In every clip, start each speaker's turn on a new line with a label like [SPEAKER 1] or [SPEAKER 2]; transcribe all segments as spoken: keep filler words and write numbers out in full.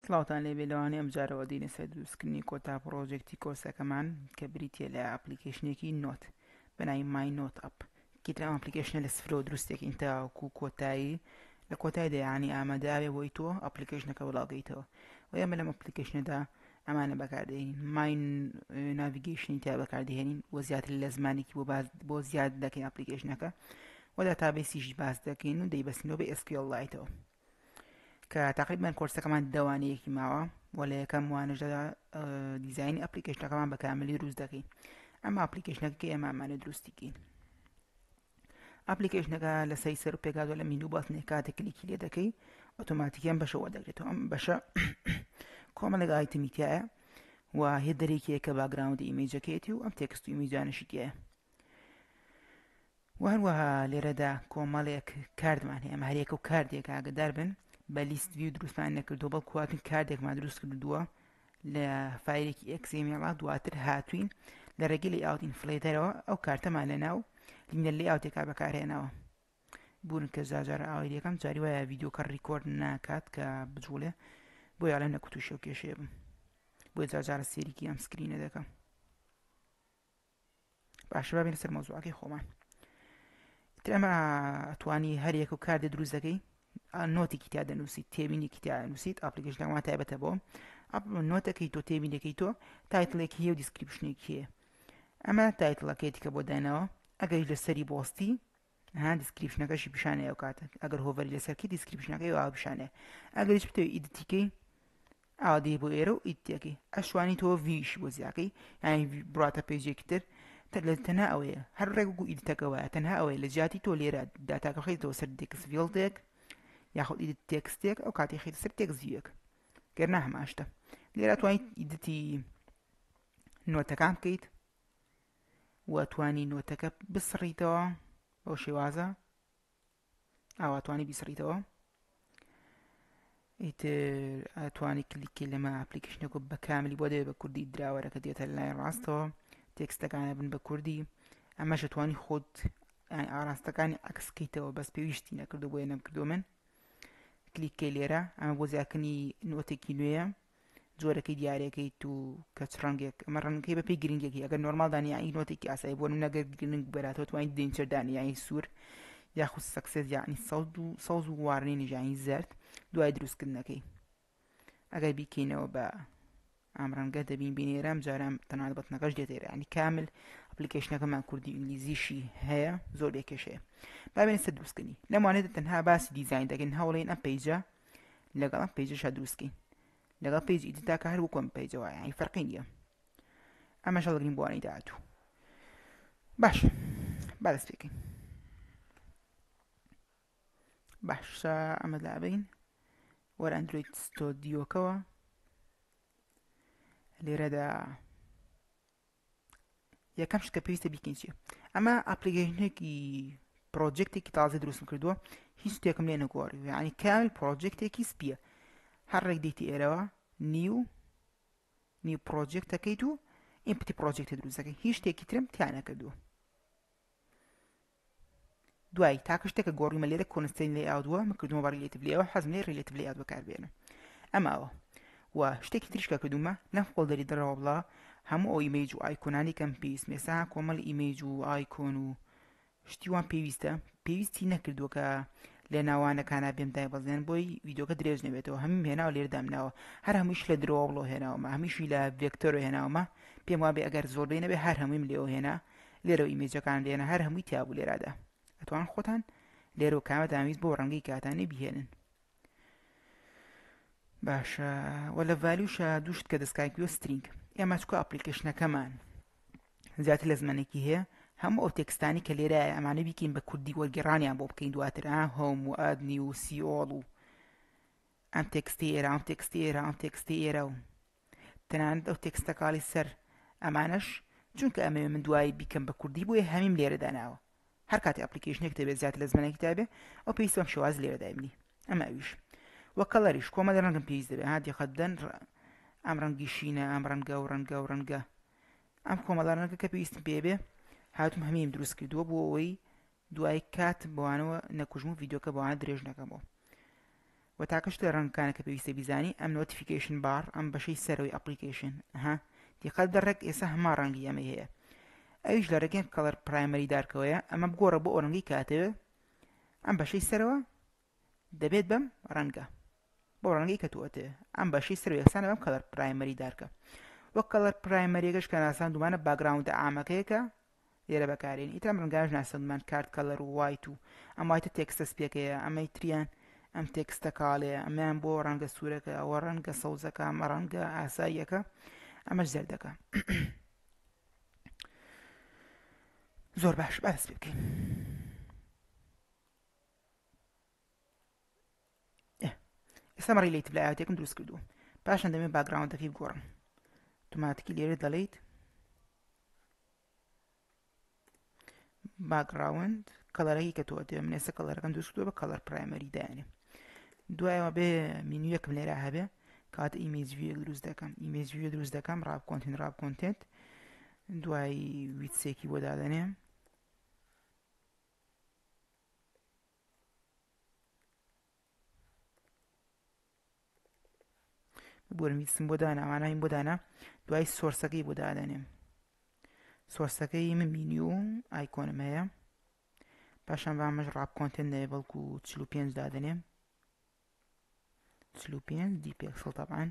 [SPEAKER 1] سڵاوتان لێبێ لەوانەیە ئەم جارەوە دێنە سەر دروستکردنی کۆتا پڕۆژێکتی کۆرسەکەمان کە بریتیە لە ئەپلیکیشنێکی نۆت بەناوی مای نۆت ئەپ کیتر ئەم ئەپلیکیشنە لە سفرەوە دروستێکین تاوەکو کۆتایی لە کۆتای دەیانی ئامادەبێ بۆی تۆ ئەپلیکیشنەکە وڵاگەیتەوە و ئێمە لەم ئەپلیکیشنەدا ئەمانە بەکاردێنین مای ناڤیگەیشنی تا بەکاردێنین بۆ زیاتر لە زمانێکی بۆ زیاد دەکەین ئەپلیکیشنەکە و داتابێسیش باس دەکەین و دەیبەستنەوە بە ئێس کیو ئێل لایتەوە کە تقریبان کۆرسەکەمان دەوانەیەکی ماوە و لە یەکەم وانەشدا دیزاینی ئەپلیکیشنەکەمان بە کاملی دروست دەکەین ئەمە ئەپلیکیشنەکە ئێمە ئەمانە دروستیکەین ئەپلیکیشنەکە لە سەی سەر و پێکاتوە لە مینوو بەستنی کاتێک کلیکی لێ دەکەی ئۆتۆماتیکیان بەشەوە دەگرێتەوە ئەم بەشە کۆمەڵێک ئایتمی تایە و هێدەرێکیە کە باگراوندی ئیمێجەکەیەتی و ئەم تێکست و ئیمێجانشی تایە و هەروەها لێرەدا کۆمەڵێک کاردمان هەیە ئەمە هەرێکە و کاردێک ئاگدار بن بە لیست ویو دروستمان نەکردووە بەڵکو هاتوین کاردێکمان دروست کردووە لە فایلێکی ئێکس ئێم ئێڵ دواتر هاتوین لە ڕێگەی لێئاوت ئینفلێتەرەوە ئەو کارتەمان لەناو لینە لێئاوتێکا بەکارهێناوە بوون کە جاجار ئاوای یەکەم جاری وایە ڤیدیۆکە ڕیکۆرد ناکات کە بجوڵێ بۆیە ئەڵێ نەکوتوشە و کێشێ بم بۆیە جاجارە سێریکی ئەم سکرینە دەکەم باشە با بێنە سەر مەوزوعەکەی خۆمان ئیتر ئەمە ئەتوانی هەر یەک و کاردێ دروست دەکەی نۆتێکی تا دەنووسیت تێبینێکی تا دەنووسیت ئەپلیکیشنەکەمان تایبەتە بۆ نۆتەکەی تۆ تێبینەکەی تۆ تایتڵێکی هەیە و دیسکریپشنێکی هەیە ئەمە تایتڵەکەیەتی کە بۆ دانەوە ئەگەر لەسەری بۆستی ها دیسکریپشنەکەشی پیشانەیە و کاتە ئەگەر هۆڤەری لەسەرکی دیسکریپشنەکەی وا پیشانەیە ئەگەر هیچ بتەوێت ئیدیتیکەی ئاوا دێ بۆ ئێرە و ئیدیتەکەی ئەشوانی تۆ ڤیش بۆ زیاکەی یانی بڕاتە پێیجێکی تر لە تەنها ئەوەیە هەر ڕێک و ئیدیتەکە وایە تەنها ئەوەیە لە جیاتی تۆ لێرە داتاکە خەیتەوە سەر تێکست فیڵدێک یاخود ئیدت تێکستێک ئەو کاتی خەیتە سەر تێکست ڤیوێک گەرنا هەماشتە لێرە توانیت ئیدیتی نۆتەکان بکەیت و توانی نۆتەکە بسڕیتەوە بەو شێوازە ئاوا توانی بیسڕیتەوە ئیتر ئەتوانی کلیکی لەمە ئەپلیکیشنەکە بە کاملی بۆ دەوێت بە کوردی دراوەرەکە دێتە لای ڕاستەوە تێکستەکانە بن بە کوردی ئەمەش توانی خۆت ئاراستەکانی عەکسکەیتەوە بەس پێویستی نەکردو بۆیە نەمکردو من کلیککەی لێرە ئەمە بۆ زیاکردنی نۆتێکی نوێیە جۆرەکەی دیارەکەیت و کەچ ڕەنگێک ئەمە ڕەنگەکەی بە پێی گرنگێکی ئەگەر نۆرمال دانیایی نۆتێکی ئاسایی بۆ نەگەر گرنگ بەراتەوە توانیت دێنچەر دانیایی سوور یاخود سەکسێس یعنی سەوز و واڕنینی ژانی زەرد دوای دروستکردنەکەی ئەگەر بیکەینەوە بە ئەم ڕەنگە دەبین بینێرە ئەم جارە تەنانەت بەتنەکەش دێتێرە ینی کامل ئەپلیکیشنەکەمان کوردی ئینگلیزیشی هەیە زۆر بێکێشەیە با بێنە سەر دروستکردنی لەمانێتە تەنها باسی دیزاین دەکەین هەوڵێن ئەم پەیجە لەگەڵ ئەم پەیجەشە دروستکەین لەگەڵ پەیج ئیدیتاکە هەر وەکو ئەم پەیجەوە ینی فەرقی نییە ئەمەش هەڵگرین بۆ وانەی داهاتوو باش با دەست پێکەین باشە ئەمە لابین وەرە ئەندروید ستۆدیۆکەوە لێرەدا یەکەم شت کە پێویستە بیکەین چییە ئەمە ئەپلیکیشنێکی پرۆجێکتێکی تازە دروستم کردووە هیچ شتێکم لێ نەگۆڕی یعنی کامل پرۆجێکتێکی سپیە هەر ڕێک دێتی ئێرەوە نیو نیو پرۆجێکتەکەیت و ئینپوتی پرۆجێکتە دروست دەکەی هیچ شتێکی ترم تیا نەکردووە دوای تاکە شتێکە گۆڕیمە لێرە کۆنستەین لێئاوتوە مەکردومە بە ڕیلێتیڤ لێیەوە حەزم لێ ڕیلێتیڤ لێئاوت بەکاربێنم ئەماوە و شتێکی تریشکە کردومە لەم فۆڵدەری دەرەوە بڵا هەموو ئەو ئیمەیج و ئایکۆنانی کەم پێویست مێسا کۆمەڵی ئیمەیج و ئایکۆن و شتی وان پێویستە پێویستی نەکردووە کە لە ناوانەکانە بێم دایبەزێن بۆی ڤیدیۆکە درێژ نەبێتەوە هەموو هێناوە لێرە دامناوە هەر هەمووش لە درۆوە بڵۆ هێناوەمە هەمیشی لە ڤێکتۆرۆ هێناوەمە پێم وابێ ئەگەر زۆربەی نەبێ هەر هەموویم لێەوە هێنا لێرە و ئیمێجەکان لێنە هەر هەمووی تیابوو لێرادا ئەتوان خۆتان لێرە و کامە داویست بۆ ڕەنگەی کاتانێ بیهێنن باشە وە لە ڤالیوشە دووشت کە دەستکاکیوە سترینگ ئێمە چکۆ ئەپلیکیشنەکەمان زیاتر لە زمانێکی هەیە هەموو ئەو تێکستانی کە لێرە ئەمانە بیکەین بە کوردی وەرگێڕانیان بۆ بکەین دواتر ئا هۆم و ئادنی و سیۆڵ و ئەم تێکستی ئێرە ئەم تێکستی ئێرە ئەم تێکستی ئێرە و تەنانەت ئەو تێکستە کاڵی سەر ئەمانەش چونکە ئەمە من دوای بیکەم بە کوردی بۆیە هەمیم لێرە داناوە هەر کاتی ئەپلیکیشنێک دەبێت زیاتر لە زمانێکی دابێ ئەو پێویستە بەم شێواز لێرە دایبنی ئەمە ئەویش وە کەڵەریش کۆمەڵی ڕەنگم پێویست دەبێت ها دقەتدەن ئەم ڕەنگی شینە ئەم ڕەنگە و ڕەنگە و ڕەنگە ئەم کۆمەڵە ڕەنگە کە پێویستم پێبێ هاتووم هەمیم دروست کردووە بۆ ئەوەی دوای کات بەوانەوە نەکوژم و ڤیدیۆکە بەوانە درێژ نەکەمەوە و تاکەش لە ڕەنگەکانە کە پێویستە بیزانی ئەم نۆتیفیکیشن بار ئەم بەشەی سەرەوەی ئەپلیکیشن ها دیقەت دەڕێک ئێستا هەما ڕەنگی ئەمە هەیە ئەویش لە ڕێگەم کەڵەر پرایمەری دارکەوەیە ئەمە بگۆڕە بۆ ئەو ڕەنگی کاتەوە ئەم بەشەی سەرەوە دەبێت بەم ڕەنگە بۆ ڕەنگی کەتووەتێ ئەم بەشەی سەرەوە یەکسانە بەم کەڵەر پرایمەری دارکە وەک کەڵەر پرایمەریەکەش کە ناسان دومانە باگراوندە ئامەکەیەکە لێرە بەکارێن ئیتر ئەم ڕەنگاش ناسەندمان کارت کەڵەر و وایت و ئەم وایتە تێکستە سپێکەیە ئەمەی تریان ئەم تێکستە کاڵەیە ئەمیان بۆ ڕەنگە سوورەکە ئەوە ڕەنگە سەوزەکە ئەمە ڕەنگە ئاساییەکە ئەمەش زەردەکە زۆر باش با دەست پێ بکەین ئێستا مە ریلیتیڤ لایەوتێکم دروست کردووە پاشان دەمێت باگراوندەکەی بگۆڕم ئۆتۆماتیکی لێرە دەڵێیت باگراوند کەڵەرەکەی کە تۆ دێ من ئێستا کەڵەرەکەم دروست کردووە بە کەڵەر پرایمەری دایانێ دوایەوە بێ مینویەکم لێرە هەبێ کاتە ئیمێج ڤیوێک دروست دەکەم ئیمێج ڤیوێ دروست دەکەم ڕاب کۆنتێنت ڕاب کۆنتێنت دوای ویتسێکی بۆ دادەنێم بۆرم ویتسم بۆ دانا ئەمانەین بۆ دانا دوای سۆرسەکەی بۆ دادەنێم سۆرسەکەی من مینیو ئایکۆنم هەیە پاشان بە ئەمەش ڕاب کۆنتێنت نەیە بەڵکو چل و پێنج دادەنێم چل و پێنج دی پێکسڵ تەبعاً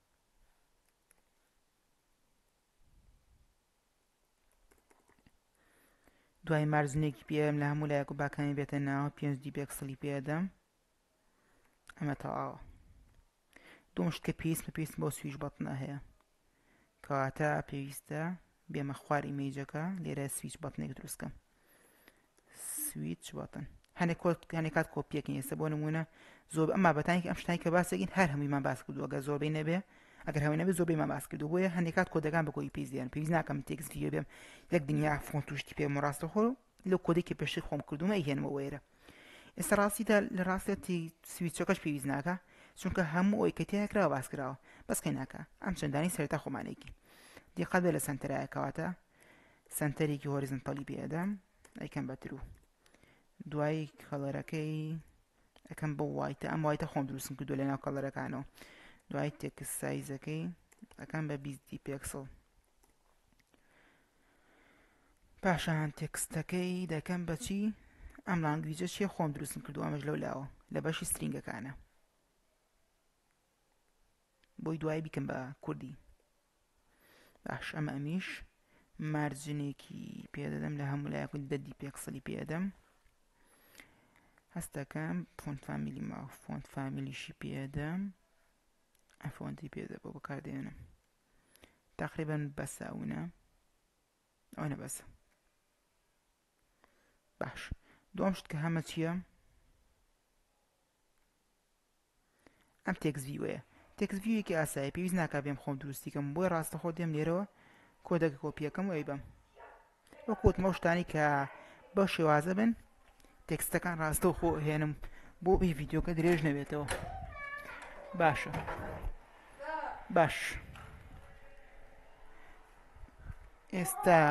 [SPEAKER 1] دوای مارجنێکی پێم لە هەموو لایەک و باکانی بێتە ناوە پێنج دی پێکسڵی پێدەم ئەمە تەواوە دوم شت کە پێویستمە پێویست بۆ سویچ بەتنە هەیە کەواتە پێویستە بێمە خوار ئیمێجەکە لێرە سویچ بەتنێک دروستکەم سویچ بەتن هەنێک کات کۆپیەکەین ئێستا بۆ نمونە زۆر ئەمما بەتانێک ئەم شتانی کە باسەکەین هەر هەموویمان باس کردووە ئەگەر زۆربەی نەبێ ئەگەر هەمووی نەبێ زۆربەیمان باس کردو بۆیە هەندێک کات کۆدەکان بە کۆی پێویست دێن پێویست ناکەم تێکست ڤیدیۆ بێم یەک دنیا فۆنت و شتی پێم ڕاستەخۆ لەو کۆدێکی پێشتر خۆم کردومە ئەیهێنمەوە وێرە ئێستا ڕاستیدا لە ڕاستەتی سویچەکەش پێویست ناکە چونکە هەموو ئەوەی کە تێدا کراوە باس کراوە بەس کەی ناکە ئەم چەندانی سەرەتا خۆمانێکی دیقەت بێ لە سەنتەرایە کەواتە سەنتەرێکی هۆریزۆنتاڵی پێدەم ئەیکەم بەتر و دوای کەڵەرەکەی ئەەکەم بە وایتە ئەم وایتە خۆم دروستم کردووە لە ناو کەڵەرەکانەوە دوای تێکست سایزەکەی ئەەکەم بە بیست دی پێکسڵ پاشان تێکستەکەی دەکەم بەچی ئەم لانگویجە چیە خۆم دروستم کردووە ئەمەش لەو لاوە لە بەشی سترینگەکانە بۆی دوای بیکەم بە کوردی باش ئەمە ئەمیش مارجنێکی پێدەدەم لە هەموو لایەک دە دی پێکسڵی پێدەم هەستەکەم فۆنت فامیلی ماوە فۆنت فامیلیشی پێدەم ئەم فۆنتی پێدە بۆ بەکاردێنم تقریبەن بەسە ئەوە ئەوە نەبەسە باش دوم شت کە هەمە چییە ئەم تێکست ڤیوەیە تێکست ڤیوەیەکی ئاساییە پێویست ناکا بێم خۆم دروستیکەم بۆی ڕاستەخۆ دێم لێرەوە کۆدەکە کۆپیەکەم و ئەیبەم وەکو وتمە شتانی کە بەو شێوازە بن تێکستەکان ڕاستەوخۆ هێنم بۆ بێ ڤیدیۆکە درێژ نەبێتەوە باشە باش ئێستا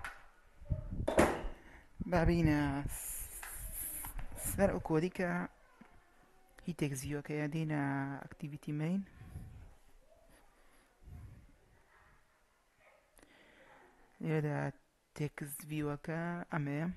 [SPEAKER 1] بابینە سەر ئەو کۆدی کە هی تێکست ڤیوەکەیە دێنە ئەکتیڤیتی مین لێرەدا تێکست ڤیوەکە ئەمەیە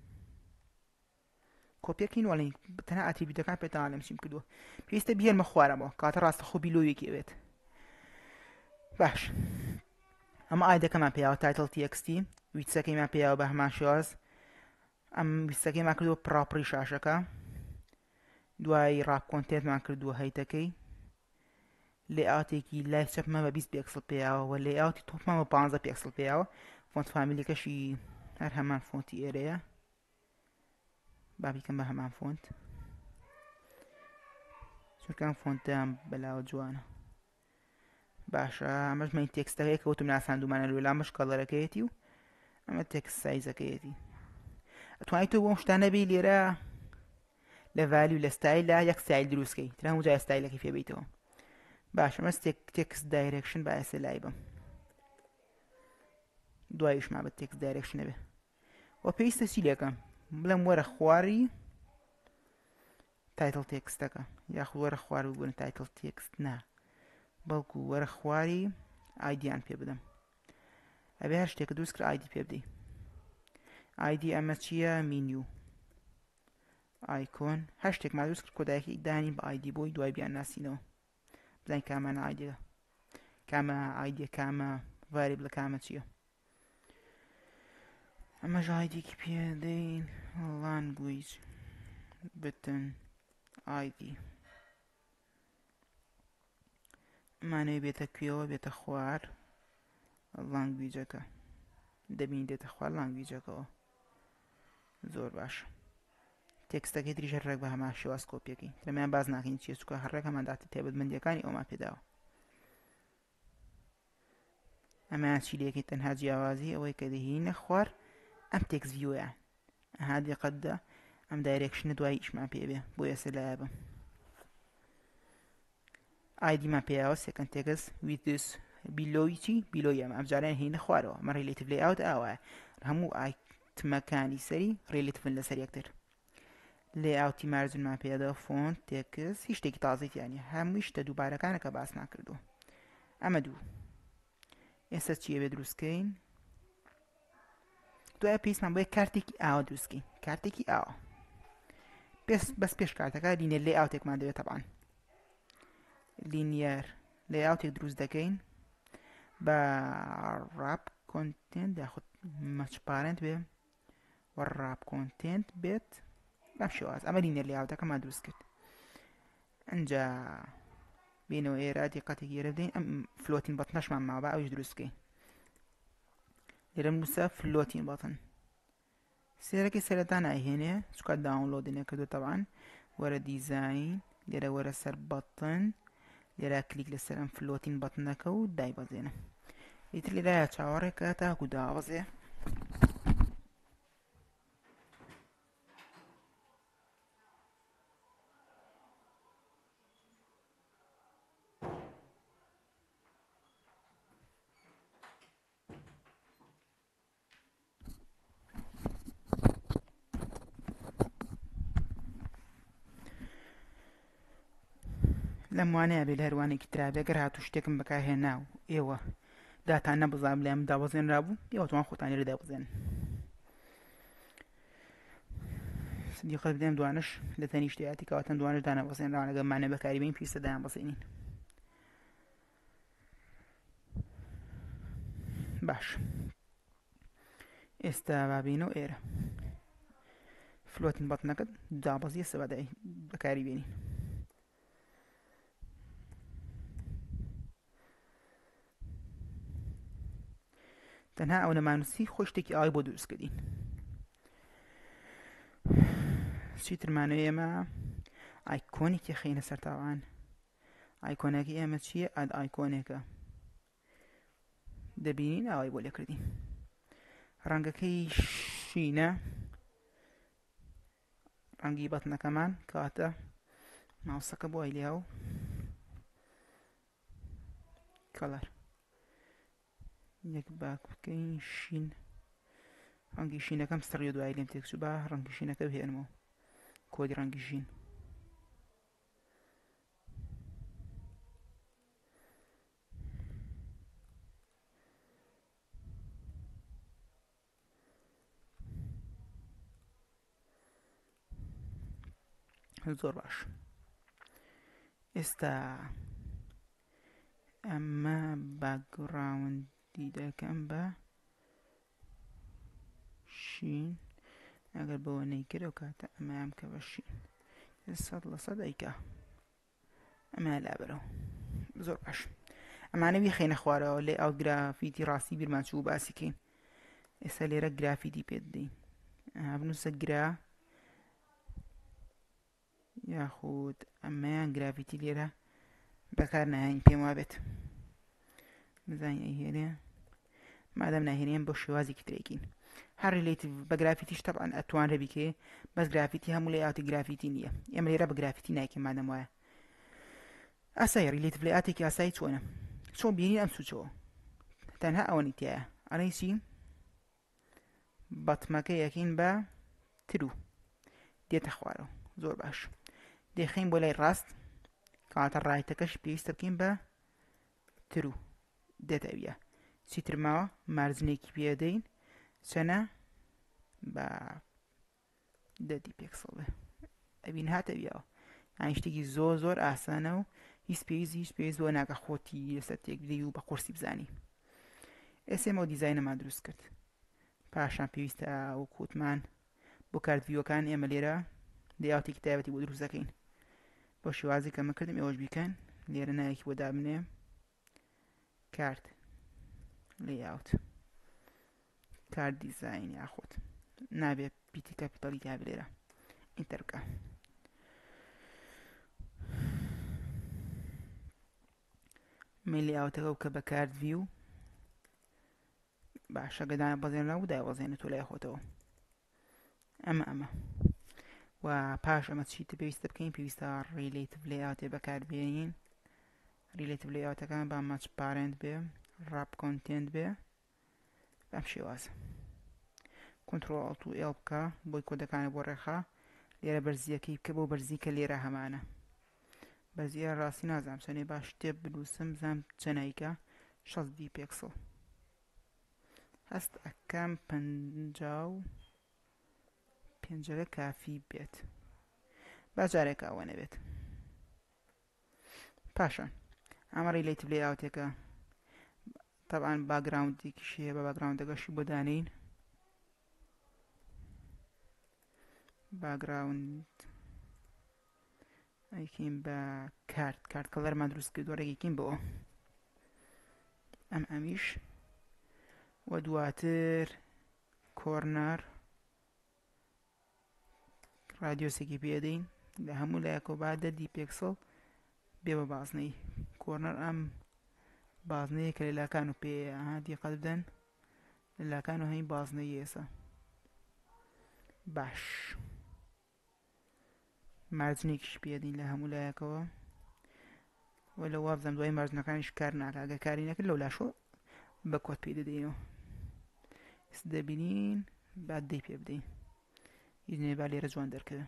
[SPEAKER 1] کۆپیەکەین وەڵین تەنها ئەتریبیوتەکان پێتان لێم چیم کردووە پێویستە بهێنمە خوارەمەوە کاتە ڕاستەخۆ بیلۆیەکی ئەوێت باش ئەمە ئایدەکەمان پێیاوە تایتڵ تێکستی ویتسەکەیمان پێیاوە بە هەمان شێواز ئەم ویستەکەیمان کردووە پراپری شاشەکە دوای ڕاب کۆنتێنتمان کردووە هەیتەکەی لێئاوتێکی لای چەپمە بە بیست پێکسڵ پێیاوە و لێئاوتی تۆپمان بە پانزە پێکسڵ پێیاوە فۆنت فامیلیەکەشی هەر هەمان فۆنتی ئێرەیە با بیکەم بە هەمان فۆنت چونکە ئەم فۆنتەیان بەلاوە جوانە باشە ئەمەش مەین تێکستەکەی کەوتم ناساندومانە لەوێ ئەمەش کەڵەرەکەیەتی و ئەمە تێکست سایزەکەیەتی ئەتوانیت تۆ بۆ ئەم شتانە بێی لێرە لە ڤالیو لە ستایلە یەک ستایل دروستکەی تر هەموو جای ستایلەکەی پێ بیتەوە باش ئەمە تێکست دایرێکشن بایەسە لای بم دواییشمان بە تێکست دایرێکشنە بێ وە پێویستە چی لێکەم بڵێم وەرە خواری تایتڵ تێکستەکە یاخود وەرە خوار ببوون تایتڵ تێکست نا بەڵکو وەرە خواری ئایدیان پێ بدەم ئەبێ هەر شتێکە دروست کرد ئایدی پێ بدەی ئایدی ئەمە چییە مینیو ئایکۆن هەر شتێکمان دروست کرد کۆدایەکی دانین بە ئایدی بۆی دوای بیان ناسینەوە بزانین کامانە ئایدیەکە کامە ئایدیە کامە ڤاریبڵە کامە چییە ئەمەش ئایدیکی پێ دەین لانگویج بتن ئایدی ئەمانەوێ بێتە کوێوە بێتە خوار لانگویجەکە دەبین دێتە خوار لانگویجەکەەوە زۆر باشە تێکستەکەی تریژە ڕێک بە هەمان شێواز کۆپیەکەی لەمیان باز ناکەین چیە چووکە هەڕێک هەمان داتی تایبەتمەندیەکانی ئەومان پێداوە ئەمایان چی لێکەی تەنها جیاوازی ئەوەی کە دەهێنە خوار ئەم تێکست ڤیوەیان ئەها دقەتدا ئەم دایرێکشنە دوای ئیشمان پێ بێ بۆ ئێستا لایە بم ئایدیمان پێیاوە سێکەند تێکست with this بیلۆی چی بیلۆی ئەمە ئەم جاران هێنە خوارەوە ئەمە ریلیتیڤ لاyout ئاوایە هەموو ئایتمەکانی سەری ریلیتیڤن لەسەر یەکتر layouتی مارجنمان پێداوە فۆنت تێکست هیچ شتێکی تازەیانی هەمووی شتە دووبارەکانە کە باس ناکردووە ئەمە دوو ئێستا چیە بێ دروستکەین دوای پێویستمان بۆیە کارتێکی ئاوە دروستکەین کارتێکی ئاوە بەس پێش کارتەکە لینیەر layouتێکمان دەوێت تەبعاً لینیەر layouتێک دروست دەکەین بە ڕاپ کۆنتێنت یاخود مەچپارێنت بێ وە ڕاپ کۆنتێنت بێت بەم شێواز ئەمە لینیەر layouتەکەمان دروست کرد ئەنجا بینەوە ئێرە دیقەتێکی ئێرە بدەین ئەم فلۆتین بەتنەشمان ماوە بە ئەویش دروستکەین لێرە نووسە فلۆتین بەتن سێرەکەی سەرەتا نایهێنێ چکە داونلۆدینە کردو تەبعاً وەرە دیزاین لێرە وەرە سەر بەتن لێرە کلیک لەسەر ئەم فلۆتین بەتنەکە و دایبەزێنە ئیتر لێرایە چاوەڕێکە تاکو داوەزێ لەم وانەیە بێ لە هەروانێکی ترابێ گەر هاتوو شتێکم بەکارهێنا و ئێوە داتان نەبزانام لەم دابەزێنرابوو ئێوەتوان خۆتان لێرە دابەزێن دیقەت بدەم دوانش لە تەنیشتیاتی کەواتەن دوانش دانەبەزێنراوە لەگەڵ مانە بەکاری بین پێویستە دایان بەزێنین باش ئێستا بابینەوە ئێرە فلۆتین بەتنەکەت دابەزیە سەبەدای بەکاری بێنین تەنها ئەو نەمانووسی خۆی شتێکی ئاوای بۆ دروستکردین چیترمانەوە ئێمە ئایکۆنێکی خینە سەر تاوان ئایکۆنەکەی ئێمە چییە ئەد ئایکۆنێکە دەبینین ئاوای بۆ لێکردین ڕەنگەکەی شینە ڕەنگی بەتنەکەمان کاتە ماوسەکە بۆ ئەیلیا و کەڵەر یەک باک بکەین شین ڕەنگی شینەکەم سڕی دوای لێم تێکچوو بە ڕەنگی شینەکە بهێنمەوە کۆدی ڕەنگی ژین زۆر باش ئێستا ئەمە باکگراوندی دەکەم بە شین ئەگەر بەوە نەیکرد ئەو کاتە ئەمەیان کە بە شین سەد لە سەد ئەیکا ئەمە لابەرەوە زۆر باش ئەمانەوی خێنە خوارەوە لێ ئەو گرافیتی ڕاستی بیرمان چوو باسی کەین ئێستا لێرە گرافیتی پێ دەین بنووسە گرا یاخود ئەمەیان گرافیتی لێرە بەکار ناهێنین پێم وابێت بزانین ئەیهێنێ مادەم ناهێنێن بۆ شێوازێکی ترێکین هەر ریلیتیڤ بە گرافیتیش تەبعاً ئەتوانرە بیکێ بەس گرافیتی هەموو لەیاوتی گرافیتی نییە ئێمە لێرە بە گرافیتی نایکەین مادەم وایە ئاسایی ریلیتیڤ لەیاتێکی ئاسایی چۆنە چۆن بینین ئەم سوچەوە تەنها ئەوەنی تایە ئەڵێ چی بەتمەکە یەکەین بە ترو دێتە خوارەوە زۆر باش دێخین بۆ لای ڕاست کاتە ڕایتەکەش پێویستە بکەین بە ترو دێتە ئەویە چیتر ماوە مارجنێکی پێدەین چەنە بە دە دی پێکسڵ بێ ئەبین هاتە ئەویەوە ئاین شتێکی زۆر زۆر ئاسانە و هیچ پێویست هیچ پێویست بۆ ناکە خۆتی لەسەر تێک بدەی و بە قورسی بزانی ئێسێمە و دیزاینەمان دروست کرد پاشان پێویستە ئەو کووتمان بۆ کارت ڤیۆکان ئێمە لێرە لێیاوتێکی تایبەتی بۆ دروست دەکەین بۆ شێوازی کە من کردم ئێوەش بیکەن لێرە نایەکی بۆ دابنێ کارت لێیاوت کارت دیزاین یاخود نابێ پیتی کاپیتاڵی تیا لێرە ئینتەر بکە من لێیاوتەکە و کە بە کارت ڤیو باشە گەدانە بەزێن لاو دایوەزێنە تۆ لای خۆتەوە ئەمە ئەمە و پاش ئەمە چیتر پێویستە بکەین پێویستە ریلیتیڤ لێیاوتێ بەکاربێنین ریلیتیڤ لێیاوتەکان با ماچ پارێنت بێ ڕاپ کۆنتێنت بێ بەم شێوازە کۆنتڕۆڵ ئەڵت و ئێڵ بکە بۆی کۆدەکانە بۆ ڕێخا لێرە بەرزیەکەی بکە بۆ بەرزی کە لێرە هەمانە بەرزیە ڕاستی نازانم چەندێ باش شتێ بنووسم بزانم چەنایکە شەست دی پێکسڵ هەست ئەکەم پەنجا و پێنجەکە کافی بێت با جارێک ئەوە نەبێت پاشان ئەمە ریلیتیڤ لێیاوتێکە طبعا باگراوندێکیش هەیە بە باگراوندەکەشی بۆ دانین باگراوند ئەیکین بە کارت کارت کەڵەرمان دروست کردووە ڕێگەیکین بەوە ئەم ئەمیش و دواتر کۆرنەر رادیۆسێکی پێدەین لە هەموو لایەکەوە با دە دی پێکسڵ بێ بە بازنەی کۆرنەر ئەم بازنەیە کە لەلاکان و پێ ئەها دیقەت بدەن لەلاکان و هەین بازنەی ئێسە باش مارجنێکیش پێدەین لە هەموو لایەکەوە و لە وابزەم دوای مارجنەکانیش کار ناکە ئەگە کاری نەکرد لەو لاشۆ بە کۆت پێ دەدەینەوە س دەبینین بعد دەی پێ بدەین هیچ نێ با لێرە جوان دەرکەوێ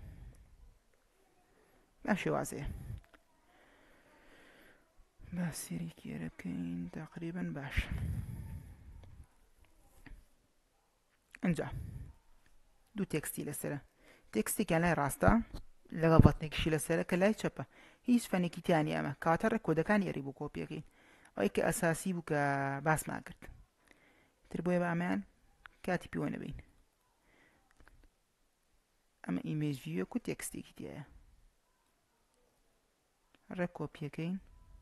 [SPEAKER 1] بەم شێوازەیە با سێرێکی ئێرە بکەین تقریبا باش ئەنجا دوو تێکستی لەسەرە تێکستێکیان لای ڕاستە لەگەڵ ڤەتنێکیشی لەسەرە کە لای چەپە هیچ فەنێکی تیانی ئەمە کاتە ڕێک کۆدەکانی ئێڕی بۆ کۆپیەکەین ئەوەی کە ئەساسی بوو کە باسمان کرد تر بۆیە بە ئەمەیان کاتی پێوە نەبین ئەمە ئیمێج ڤیوەک و تێکستێکی تایە ڕێک کۆپیەکەین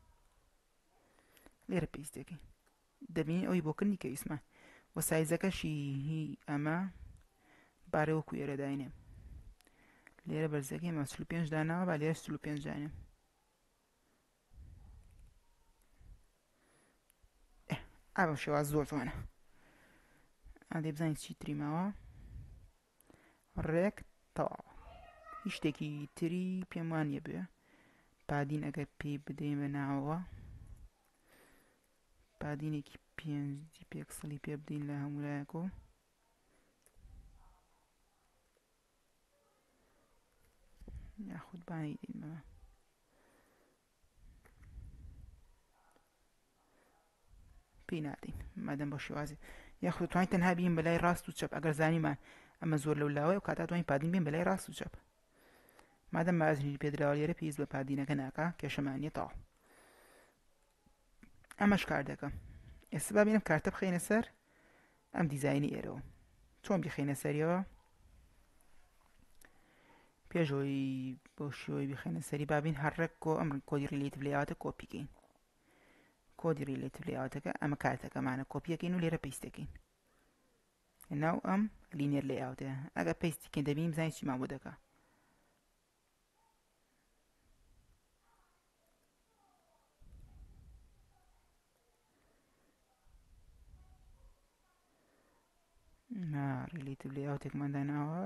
[SPEAKER 1] لێرە پێویست دەکەین دەبینین ئەوی بۆکردنی کە ویسمان و سایزەکەشی هی ئەمە بارەوەکو ئێرە داینێ لێرە بەرزەکەی مە چل و پێنج داناوە با لێرە چل و پێنج دانێ ئا بەم شێوازە زۆر جوانە ئادێ بزانین چی تری ماوە ڕێک تەواوە هیچ شتێکی تری پێم وانییە بێ پادین ئەگەر پێی بدەین بە ناوەوە پادینێکی پێنج دی پێکسڵی پێ بدەین لە هەموو لایەکەوە یاخود بانی دەینمەوە پێی نادەین مادەم بە شێوازی یاخود توانین تەنها بین بەلای ڕاست و چەپ ئەگەر زانیمان ئەمە زۆر لەو لاوەیە و کاتا توانین پادین بین بەلای ڕاست و چەپ مادەم مازنی پێدراوە لێرە پێویست بە پادینەکە ناکا کێشەمانیە تەواو ئەمەش کار دەکەم ئێستا با بینم کارتە بخەینە سەر ئەم دیزاینی ئێرەوە چۆن بخەینە سەریەوە پێشەوەی بۆ شێوەی بخەینە سەری بابین هەرڕێک کۆ ئەم کۆدی ریلیتیڤ لێیاوتە کۆپیکەین کۆدی ریلیتیڤ لێیاوتەکە ئەمە کارتەکەمانە کۆپیەکەین و لێرە پێیست دەکەین لەناو ئەم لینێر لێیاوتەیە ئەگەر پێیستیکەین دەبینین بزانین چیمان بۆ دەکا ریلیتیڤ لێیاوتێکمان داناوە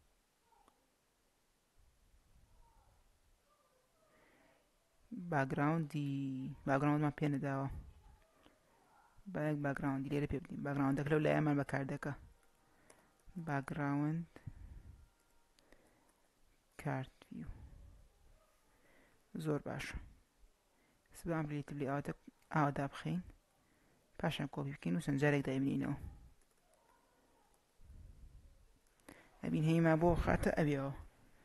[SPEAKER 1] باگراوندی باگراوندمان پێ نەداوە با یەک باگراوندی لێرە پێ بدەین باگراوندەکە لەو لایەمان بەکار دەکا باگراوند کارت ڤیو زۆر باشە. سبام بلیت لی ئاواتە ئاوادا بخەین پاشان کۆپی بکەین و سەنجارێک دایبنینەوە. ئەبین هەیما بۆ خاتە ئەوێەوە.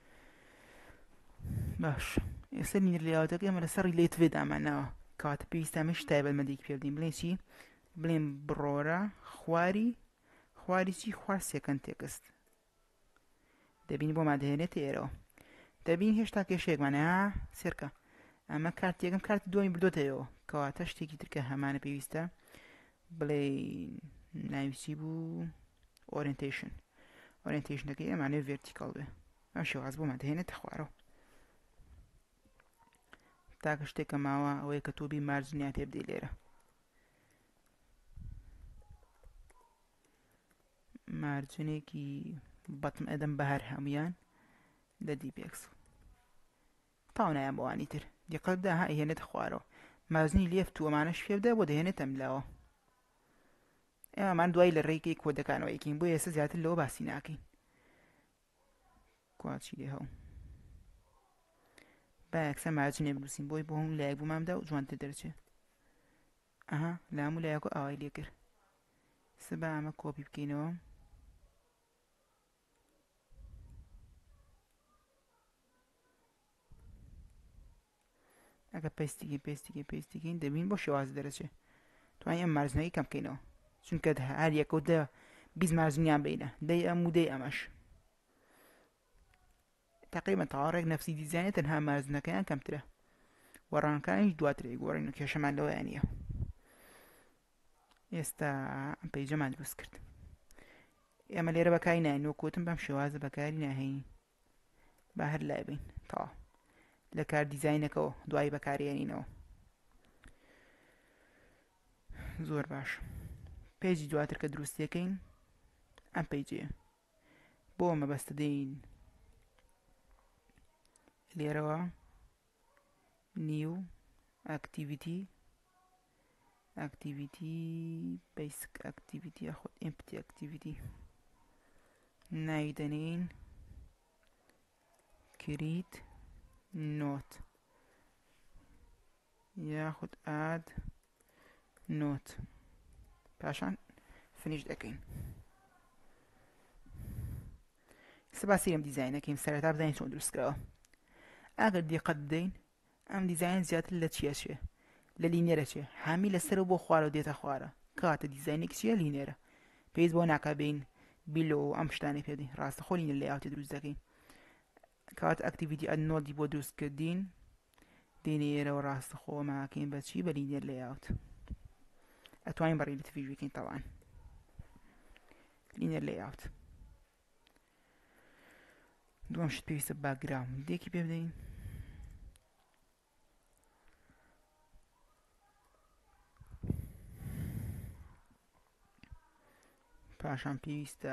[SPEAKER 1] باش ئێستا لینەر لێیاوتەکە ئێمە لەسەر ریلێت وێ داماناوە کەواتە پێویستە ئەمەش تایبەتمەندێکی پێ بدەین بڵێن چی بڵێن بڕۆرە خواری خواری چی خوار سێکەند تێکست دەبین بۆ مادەهێنێتە ئێرەوە. دەبین هێشتا کێشەیەکمانە ها سێرکە ئەمە کارت یەکەم کارتی دووەمی بردۆتەوە کەواتە شتێکی ترکە هەمانە پێویستە بڵێ ناویچی بوو ئۆریێنتیشن ئۆریێنتیشنەکەی ئەمانەوێ ڤێرتیکاڵ بێ ئەم شێواز بۆ مادەهێنێتە خوارەوە. تاکە شتێکە ماوە ئەوەیە کە تۆ بی مارجنیان پێ بدەی لێرە مارجنێکی بەتم ئەدەم بەهەر هەمویان لە دی پێکسڵ تاو نایان بۆوانی تر دیقەتدا ها ئەهێنێتە خوارەوە مازنی لێفت و ئەمانەش پێ بدە بۆ دەهێنێتە ملاوە. ئێمەمان دوای لە ڕێگەی کۆدەکانەوە یەکەین بۆ ئێستا زیاتر لەوە باسی ناکەین. کوواچی لێ هەڵ با یەکسەر مارجنێ بنووسین بۆی بۆ هەموو لایەک بوومامدا و جوانتر دەرچێت. ئەها لە هەموو لایەکە ئاوای لێ کرد. سبا ئەمە کۆپی بکەینەوە ئەگە پێستیگەین پێستیگەین پێستیگەین دەبین بۆ شێواز دەرەچێت توانین ئەم مارجنەکەی کەم بکەینەوە چونکە هەر یەکەوت دە بیست مارجنیان بینە دەی ئەم و دەی ئەمەش تقریبا تەواڕێک نەفسی دیزاینە تەنها مارجنەکەیان کەمترە وەڕانەکانیش دواترێ گۆڕین و کێشەمان لەوەیان نییە. ئێستا ئەم پەیجەمان دروست کرد ئێمە لێرە بەکاری ناین وەکوتم بەم شێوازە بەکاری ناهێنین با هەر لای بین تەواو لە کار دیزاینەکەەوە دوای بەکارهێنینەوە. زۆر باش پێیجی دواتر کە دروستیەکەین ئەم پەیجەیە بۆ مەبەستە دەین لێرەوە نیو ئاکتیڤیتی ئاکتیڤیتی بیسک ئاکتیڤیتی یاخود ئیمپتی ئاکتیڤیتی ناوی دەنین کریت نۆت یاخود ئاد نۆت پاشان فنیش دەکەین. سباسی ئەم دیزاینەکەیم سەرەتا بزانین چۆن دروستکراوە. ئەگەر دیقەت بدەین ئەم دیزاین زیاتر لە چیە چێ لە لینێرە چێ هەمی لەسەر بۆ خوارەوە دێتە خوارە کاتە دیزاینێک چیە لینێرە پێویست بۆ ناکا بین بیلۆ ئەم شتانی پێدەین ڕاستەخۆ لینێر لێیاوتێ دروست دەکەین کات ئەکتیڤیتی ئەد نۆدی بۆ دروستکردین دێنێ ئێرەوە ڕاستەخۆ ماکەین بەچی بە لینێر لێیاوت ئەتوانین بەڕێ لە تڤیژ بکەین تەوان لینێر لێیاوت. دووەم شت پێویستە باکگراوندێکی پێ بدەین پاشان پێویستە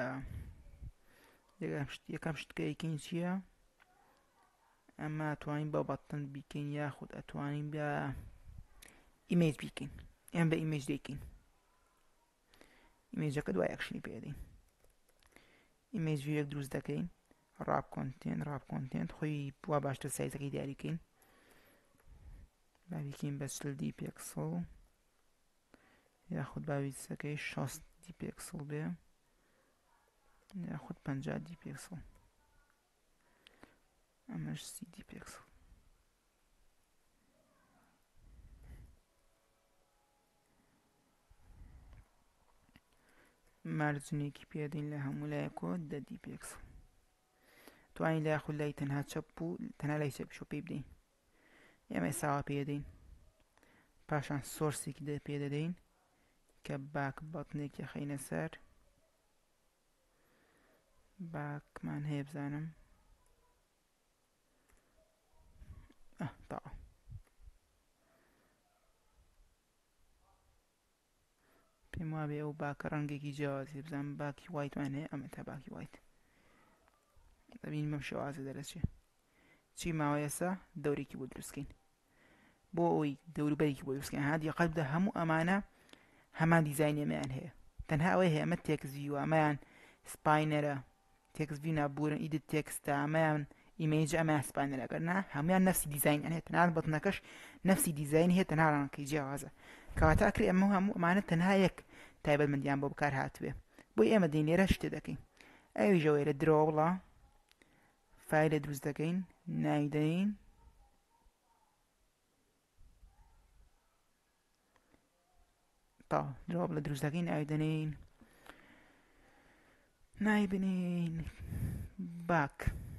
[SPEAKER 1] یەکەم شتکە یەکەین چییە ئەمە ئەتوانین بە بەتن بیکەین یاخود ئەتوانین بە ئیمێج بیکەین ئەم بە ئیمێج دەیکەین ئیمێجەکە دوای ئەکشنی پێدەین ئیمێج ڤیوەک دروست دەکەین ڕاپ کۆنتێنت ڕاپ کۆنتێنت خۆی وا باشتر سایزەکەی دیاریکەین با بیکەین بە چل دی پێکسڵ یاخود باویستەکەی شەست دی پێکسڵ بێ یاخود پەنجا دی پێکسڵ ئەمەش سی دی پێکسڵ. مارجنێکی پێدەین لە هەموو لایەکۆ دە دی پێکسڵ توانین لای یاخود لای تەنها چەپ و تەنها لای چەپیشۆ پێی بدەین ئێمە ئێساوا پێدەین پاشان سۆرسێکی پێ دەدەین کە باک بەتنێکی خەینە سەر باکمان هەیە بزانم ئە تاوە پێم وابێ ئەو باکە ڕەنگێکی جیاوازی بزانم باکی وایتمان هەیە ئەمە تا باکی وایت دەبین بەم شێوازە دەرەچێ چی ماوە ئێستا دەورێکی بۆ دروستکەین بۆ ئەوەی دەوروبەرێکی بۆ دروستکەین ها دیقەت بدە هەموو ئەمانە هەمان دیزاینی ئەمەیان هەیە تەنها ئەوەی هەیە ئەمە تێکس ڤیوە ئەمەیان سپاینەرە تێکس ڤیو نابورن ئیدت تێکستە ئەمەیان ئیمێج ئەمە سپانە لەگەرنا هەمویان نفسی دیزین هەیە تەنها بەتنەکەش نفسی دیزین هەیە تەنها ڕەنگەکەی جیاوازە کەواتە ئەکرێ ئەمە هەموو ئەمانە تەنها یەک تایبەتمەندیان بۆ بەکار هاتووێ بۆی ئێمە دێین لێرە شتێ دەکەین ئەویژەوەی لە درۆ وڵا فایلە دروست دەکەین ناوی دەین تا درۆ لە دروست دەکەین ناوی دەنین ناوی بنین باک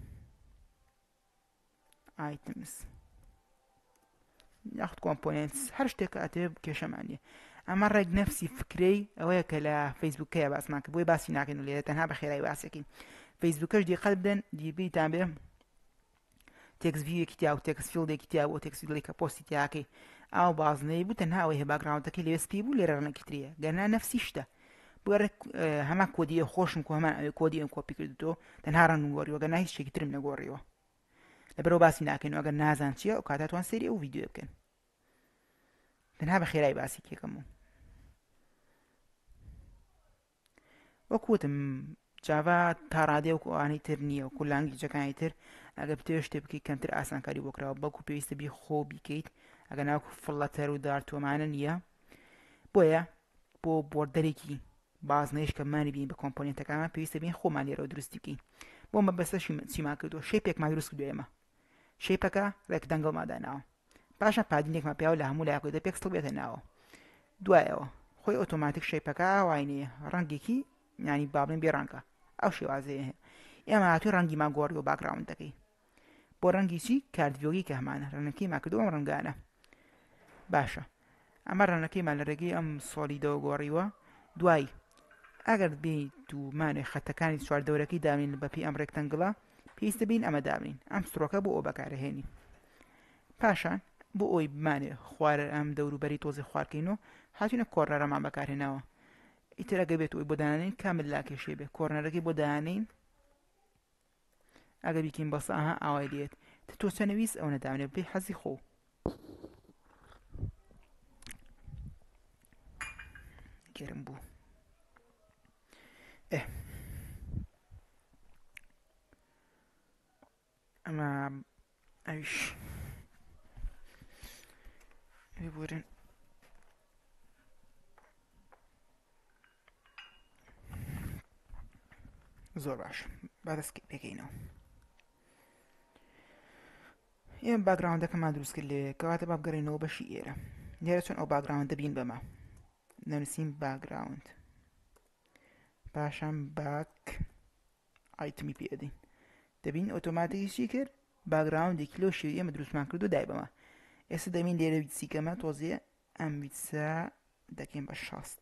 [SPEAKER 1] items یاخود components هەر شتێک ئەتێ کێشەمانیە ئەمە ڕێک نفسی فکرەی ئەوەیە کە لە فەیسبووکەیە باسمان کرد بۆی باسی ناکەین و لێرە تەنها بە خێرایی باسێکین فەیسبووکەش دیقەت بدەن دیبیتان بێ تێکس ڤیوێکی تیا و تێکس فیلدێکی تیا بۆ تێکس فیلدێک کە پۆستی تیاکەی ئاو بازنەی بوو تەنها ئەوەی هەیە باگراوندەکەی لەوێ سپی بوو لێرە ڕەنەکەی گەرنا نفسی شتە بۆ هەما کۆدیە خۆشم کۆ هەمان ئەوێ کۆدی ئەم کۆپی کردوتەوە تەنها ڕەنگ گۆڕیوە گەرنا هیچ شتێکی ترم نەگۆڕیوە لەبەرەوە باسی ناکەین و ئەگەر نازان چییە ئەو کاتاتوان سەیری ئەو ڤیدیۆ بکەن تەنها بە خێرایی باسی کێکەمەوە وەکوتم جاوا تا ڕادێ و ئەوانەی تر نییە و لانگویجەکانی تر ئەگەر بتوێ شتێ بکەیت کەمتر ئاسانکاری بۆ کراوە بەڵکو پێویستە بی خۆ بیکەیت ئەگەر ناوکو فڵەتەر و دارتۆمانە نییە بۆیە بۆ بۆردەرێکی بازنەیش کە مانی بین بە کۆمپۆنێنتەکانمان پێویستە بین خۆمان لێرەوە دروستی بکەین بۆ مەبەستە چیمان کردووە شێپێکمان دروست کردووە ئێمە شێپەکە ڕێکدەنگڵمان داناوە پاشان پادینێکمان پیاوە لە هەموو لایەکەوە پێکسڵ بێتە ناوە دوایەوە خۆی ئۆتۆماتیک شێپەکە واینەیە ڕەنگێکی یانی بابلین بێ ڕەنگە ئەو شێوازەیە هەیە ئێمە هاتووی ڕەنگیمان گۆڕیوە باگراوندەکەی بۆ ڕەنگی چی کاردڤیۆگی کە هەمانە ڕەنگەکەیمان کردووە ئەم ڕەنگانە باشە ئەمە ڕەنگەکەیمان لە ڕێگەی ئەم سۆلیدەوە گۆڕیوە دوای ئەگەر بیت و مانێ خەتەکانی چواردەورەکەی دابنین بەپی ئەم ڕێکتەنگڵە پێویستە بین ئەمە دابنین ئەم سترۆکە بۆ ئەو بەکارەهێنین پاشان بۆ ئەوی بمانێ خوارە ئەم دەوروبەری تۆزی خوارکەینەوە هاتوینە کۆڕەرەمان بەکارهێناوە ئیتر ئەگە بێت ئەوی بۆ دانانین کامل لاکێشێ بێ کۆرنەرەکەی بۆ دانین ئەگە بیکەین بەسە ئاها ئاوای لێت تۆ چە نەویست ئەو نەدامنێ بێ حەزی خۆ گەرم بوو ئێ ئەمە ئەویش بورن زۆر باش با دەست پێکەینەوە ئێمە باگراوندەکەمان دروست کرد لێ کەواتە با بگەڕێنەوە بەشی ئێرە لێرە چۆن ئەو باگراوندە بین بەمە نەنووسین باگراوند پاشان باک ئایتمی پێدەین دەبین ئۆتۆماتیکی چی کرد باگراوندێکی لەو شێوی ئێمە دروستمان کردو دای بەمە ئێستا دەبین لێرە ویتسیکەمە تۆزیە ئەم ویتسە دەکەین بە شەست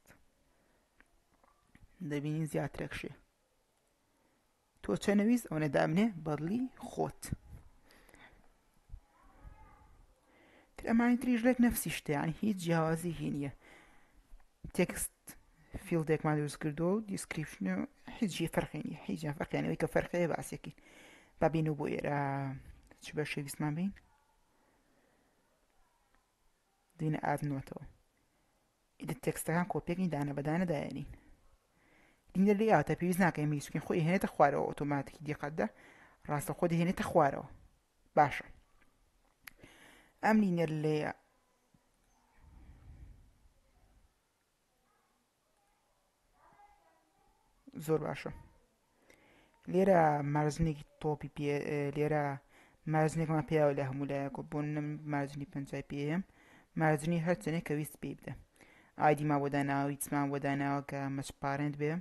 [SPEAKER 1] دەبینین زیاترەکشێ تۆ چە نەویست ئەو نەدابنێ بەدڵی خۆت تر ئەمانی تریش ڕێک نەفسی شتە یانی هیچ جیاوازی نییە تێکست فیلدێکمان دروست کردو و دیسکریپشن و هیچی فەرقی نییە هیچ فەرقیانەوەی کە فەرقەیە باسێکین با بین و بۆ ئێرە چ بە شەویستمان بین دینە ئادنۆتەوە ئیدە تێکستەکان کۆپێکی دانە بەدانە دایەنین لینە لێ ئاتە پێویست ناکەین میسوکین خۆی هێنێتە خوارەوە ئۆتۆماتیکی دیقەتدا ڕاستە خۆ دەهێنێتە خوارەوە باشە ئەم لینەر لێیە زۆر باشە لێرە مارزنێکی تۆپی پێ لێرە مارزنێکمان پێیاوە لە هەموو لایەکۆ بۆ مارزنی پەنجای پێم مارزنی هەر چەنێک کە ویست پێی بدە ئایدیمان بۆ داناوە هیچمان بۆ داناوە کە مەچپارێنت بێ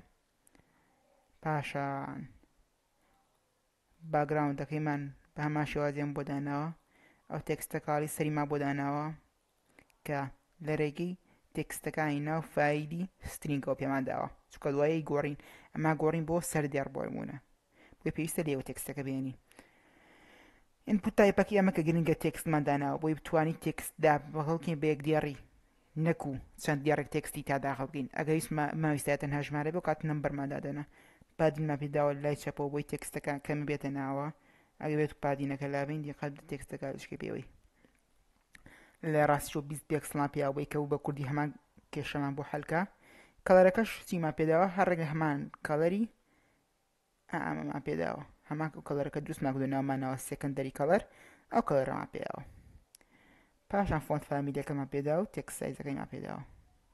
[SPEAKER 1] پاشان باگراوندەکەیمان بە هەمان شێوازیان بۆ داناوە ئەو تێکستە کاڵی سەریمان بۆ داناوە کە لە ڕێگەی تێکستەکانی ناو فایلی سترینگەوە پێمان داوە چکە دوایی گۆڕین ئەما گۆڕین بۆ سەردێڕ بۆیمونە بۆی پێویستە لێوە تێکستەکە بێنی ئینپوت تایپەکەی ئەمە کە گرنگە تێکستمان داناوە بۆی بتوانین تێکستدا بەهەڵکەین بە یەکدیێڕی نەکو چەند دیارێک تێکستی تا داخڵ بکەین ئەگەر هیچ ماویستە تەنها ژمارە بێ کات نەمبەرمان دادەنە پادینمان پێداوە لای چەپەوە بۆی تێکستەکان کەم بێتە ناوە ئەگە بێت پادینەکە لابین دیقەت تێکستەکە شکێ پێوەی لە ڕاستی بیست پێکسڵان پیاوەی کە بە کوردی هەمان کێشەمان بۆ حەلکە کەڵەرەکەش چیمان پێداوە هەر ڕێگە هەمان کەڵەری ئەمەمان پێداوە هەمان کەڵەرەکە دروستمان کردو ناومانەوە سێکەندەری کەڵەر ئەو کەڵەرەمان پێداوە. پاشان فۆنت فامیلیەکەمان پێداوە و تێکست سایزەکەیمان پێداوە.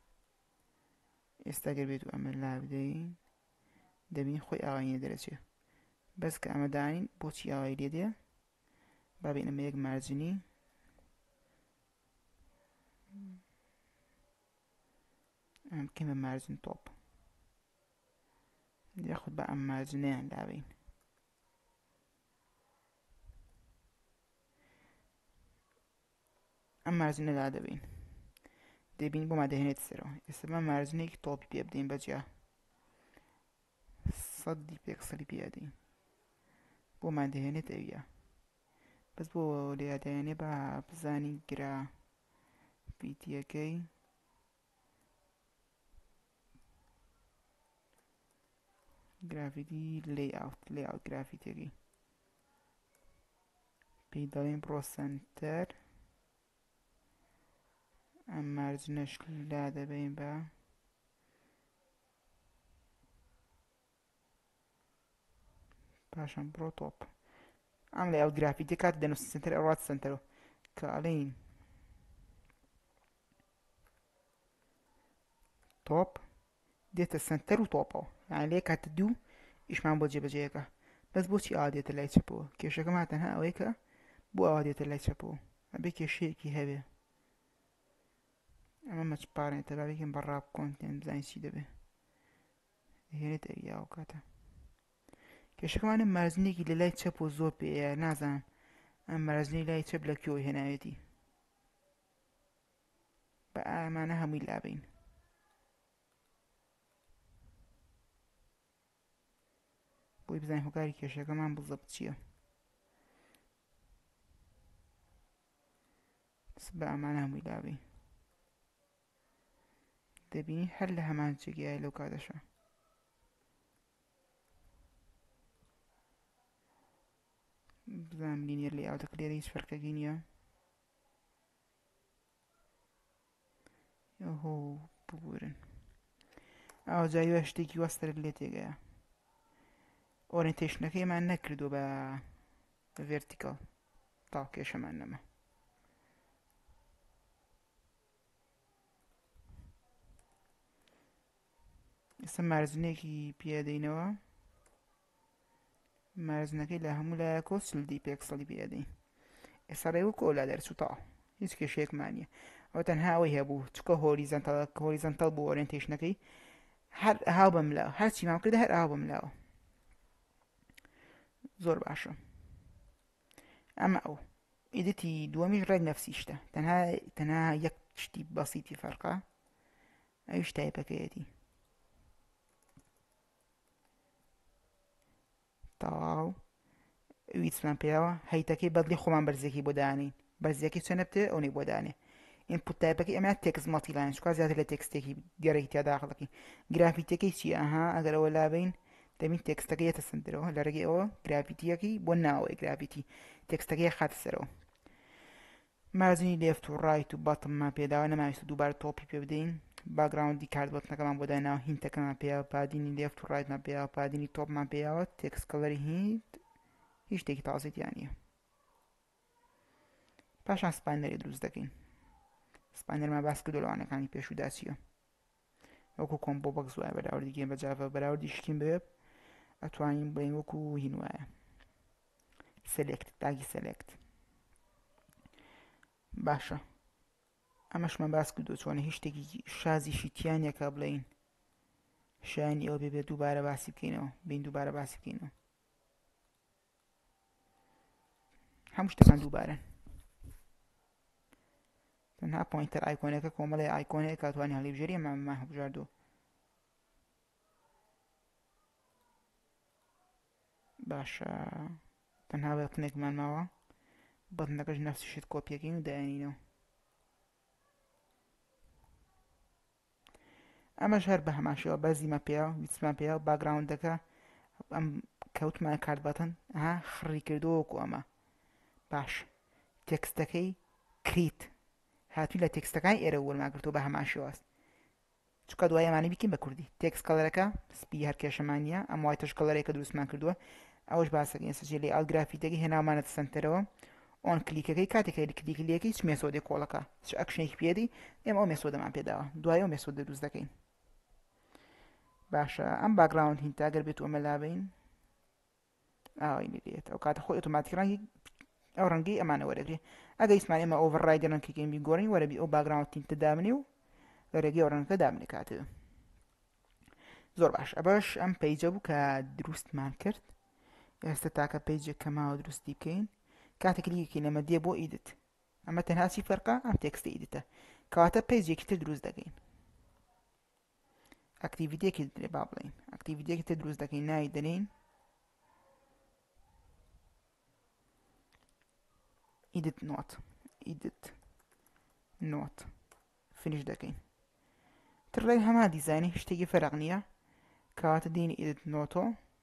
[SPEAKER 1] ئێستا گەر بێت و ئەمە لا بدەین دەبین خۆی ئاوایینە دەرەچێ. بەس کە ئەمە دانین بۆچی ئاوایی لێ دێ با بین ئەمە یەک مارجنی ئەم بکەین بە مارجن تۆپ یاخود بە ئەم مارجنەیان دابین. ئەم مارجنە لا دەبین دەبین بۆمان دەهێنێت سەرەوە. ئێستا بە مارجنێکی تۆپی پێ بدەین بەجیا سەدی پێکسەلی پێدەین بۆمان دەهێنێت ئەویە. بەس بۆ لێدایێنێ بە بزانی گرافیتیەکەی گرافیتی لاyout layout گرافیتیەکەی پێی دەڵێن بڕۆ سەنتەر ئەم مارجنەش لا دەبین بە پاشان بڕۆ تۆپ. ئەم layout گرافیتی کات دەنووسین سەنتەر ئەڕات سەنتەرەوە کە ئەڵێین تۆپ دێتە سەنتەر و تۆپەوە یعنی لێ کاتە دوو ئیشمان بۆ جێبەجێیەکە. بەس بۆچی ئاوا دێتە لای چەپەوە؟ کێشەکەمان تەنها ئەوەیە کە بۆ ئاوا دێتە لای چەپەوە ئەبێ کێشەیەکی هەبێ. ئەمە مەچپارێتە با بێکین بە ڕاب کۆنتێن بزانین چی دەبێ دەهێنێت ئەویا ئەو کاتە. کێشەکەمانە مارجنێکی لە لای چەپ و زۆر پێەیە نازانم ئەم مارجنەی لای چەپ لە کوێوە هێناوێتی بە ئامانە هەمووی لابین. بۆی بزانین هۆکاری کێشەکەمان بڵزەبت چییە. بە ئامانە هەمووی لابین دەبینی هەر لە هەمان جێگەیە لەو کاتەشە. بزانم لینیەر لاyoutەکە لێرە هیچ فەرقێکی نییە. ئۆهۆ ببورن ئاوا جایوە شتێکی وەستەرت لێ تێگەیە. ئۆریەنتێشنەکەیمان نەکردووە بە ڤێرتیکەڵ تا کێشەمان نەما. ئێستا مارجنێکی پێدەینەوە مارجنەکەی لە هەموو لایەکۆ سلدی پێکسەڵی پێدەین. ئێستا ڕێوەکۆ لا دەرچووتەوە هیچ کێشەیەکمان نییە. ئەوە تەنها ئەوەی هەبوو چکە هۆریزەنتەڵ هۆریزەنتەڵ بوو ئۆریەنتێشنەکەی هەر هاو بەملاوە هەرچی مام کردە هەر ئاو بەملاوە زۆر باشە. ئەمە ئەو ئیدیتی دووەمیش ڕێک نەفسی شتە تەنها تەنها یەک شتی بەسیتی فەرقە ئەویش تایپەکەیەتی تەواو ویچمان پێیاوە هەیتەکەی بەدلی خۆمان بەرزێکی بۆ دانین بەرزیەکەی چۆنە بتێ ئەوەی بۆ دانێ. ئینپوت تایپەکەی ئەمە تێکست مەڵتیلاین چکار زیاتر لە تێکستێکی گەرەی تیا داخڵەکەی. گرافیتەکەی چییە؟ ئەها ئەگەر ئەوە لابین دەبین تێکستەکە یەتە سنتەرەوە لە ڕێگەی ئەوە گرافیتیەکەی بۆ ناوەوەی گرافیتی تێکستەکەی خاتە سەرەوە. مارجنی لێفت و ڕایت و بەتممان پێداوە نەماویست دووبارە تۆپی پێ بدەین. باگراوندی کارت بەتنەکەمان بۆ داناوە هینتەکەمان پێیاوە پادینی لێفت و ڕایتمان پێیاوە پادینی تۆپمان پێیاوە تێکست کەڵەری هینت هیچ شتێکی تازەییان نییە. پاشان سپاینەری دروست دەکەین. سپاینەرمان باس کردو لەوانەکانی پێشودا چییە وەکو کۆمبۆ بەکس وایە بەراوردی گەین بە جاڤا بەراوردی شکین بێت ئەتوانین بڵێین وەکو هین وایە سلێکت تاگی سلێکت. باشە ئەمەشمان باس کردو چۆنە هیچ شتێکی شازیشی تیانیەکە بڵێین شایانی ئەوە بێ بێت دووبارە باسی بکەینەوە بین دووبارە باسی بکەینەوە هەموو شتەکان دووبارەن. تەنها پۆینتەر ئایکۆنەکە کۆمەڵی ئایکۆنەیە کاتوانی هەڵیبژێری ئەمەمان هەڵبژاردووە. باشە تەنها بەتنێکمان ماوە بەتنەکەش نەفسی شت کۆپیەکەین و دایانینەوە. ئەمەش هەر بە هەمان شێوە بەرزیمە پێیاوە ویچمان پێیاوە باگراوندەکە ئەم کەوتمان کارت بەتن ئەها خڕی کردووە وەکو ئەمە. باش تێکستەکەی کریت هاتووی لە تێکستەکانی ئێرە وەرمان کردووە بە هەمان شێوەست چکە دوای ئەمانە بیکەین بە کوردی تێکست کەڵەرەکە سپی هەر کێشەمان نییە ئەم وایتەش کەڵەرێکە دروستمان کردووە ئەوش باسەکەین سەجێ لێ ئاڵ گرافیتەکەی هێناومانەتە سنتەرەوە ئۆن کلیکەکەی کاتێک کلیک لەکەی چ مێسۆدێک کۆڵەکە چ ئەکشنێکی پێدی ئێمە ئەو مێسۆدەمان پێداوە دوای ئەو مێسۆدە دروست دەکەین باشە ئەم باگراوند هینتە ئەگەر بێت ئەمە لابین ئاوای لێت ئەو کاتە خۆی ئۆتۆماتیک ڕەنگی ئەو ڕەنگەی ئەمانە وەرەگرێ ئەگەر ئیسمان ئێمە ئۆڤەڕڕای ڕەنگەکەین بیگۆڕین وەرەبی ئەو باگراوند هینتە دابنێ و لە ڕێگەی ئەو ڕەنگەکە دابنێ کاتێ زۆر باش ئەبەش ئەم پەیجە بوو کە دروستمان کرد ئێستا تاکە پەیجێک کە ماوە دروستی بکەین کاتێک کلیکەکەین ئەمە دێ بۆ ئیدت ئەمە تەنها چی فەرقە ئەم تێکستە ئیدتە کەواتە پەیجێکی تر دروست دەکەین ئەکتیڤیتێکی درێ با بڵێین ئەکتیڤیتێکی تر دروست دەکەین ناوی دەنێین ئیدت نۆت ئیدت نۆت فینیش دەکەین تڕێی هەما دیزانی شتێکی فەرق نییە کەواتە دێنی ئیدت نۆتۆ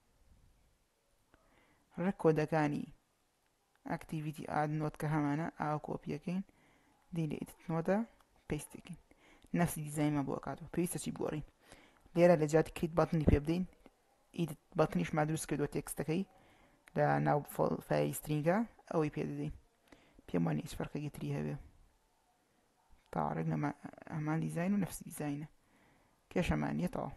[SPEAKER 1] ڕێک کۆدەکانی ئەکتیڤیتی ئاد نۆت کە هەمانە ئاوا کۆپیەکەین دێنی ئیدت نۆتە پێستێکین نفسی دیزاینمان بۆ کاتەوە پێویستە چی بگۆڕین لێرە لە جاتی کلیک بەتنی پێ بدەین ئیدت بەتنیشمان دروست کردووە تێکستەکەی لە ناو فایلی سترینگە ئەوەی پێ دەدەین پێم وانە هیچ فەرقێکی تری هەبێ تاڕێک هەمان دیزاین و نفسی دیزاینە کێش هەمانیەتەوە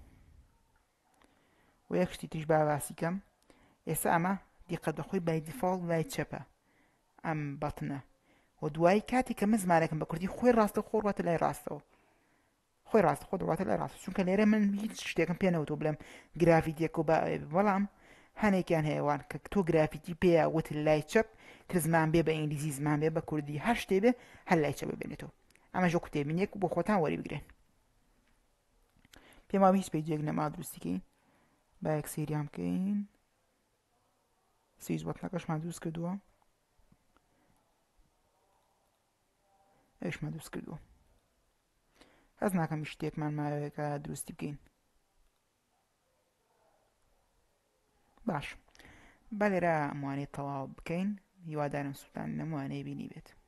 [SPEAKER 1] و یەک شتی تریش با باسی کەم ئێستا ئەمە دیقەت بەخۆی بای دیفاڵت لای چەپە ئەم بەتنە و دوای کاتی کە من زمانێکم بە کوردی خۆی ڕاستە خۆ ڕاتە لای ڕاستەوە خۆی ڕاستە خۆ دەڕاتە لای ڕاست چونکە لێرە من هیچ شتێکم پێ نەوتۆ بڵێم گرافیتێک و بەڵام هەنێکیان هەیەوان کە تۆ گرافیتی پێیە وت لای چەپ تر زمان بێ بە ئینگلیزی زمان بێ بە کوردی هەر شتێ بێ هەر لای چەپ ببێنێتەوە ئەمە ژۆ کوتێبینێک بۆ خۆتان وەری بگرێن پێم وابە هیچ پەیجێک نەما دروستیکەین با یەک سەیریان بکەین سەیز بەتنەکەشمان دروست کردووە ئەویشمان دروست کردووە هەز ناکەم شتێکمان ماوەیەکە دروستی بکەین باش با لێرە ئەموانەی تەواو بکەین هیوادارم سوودان لەم وانەیە بینی بێت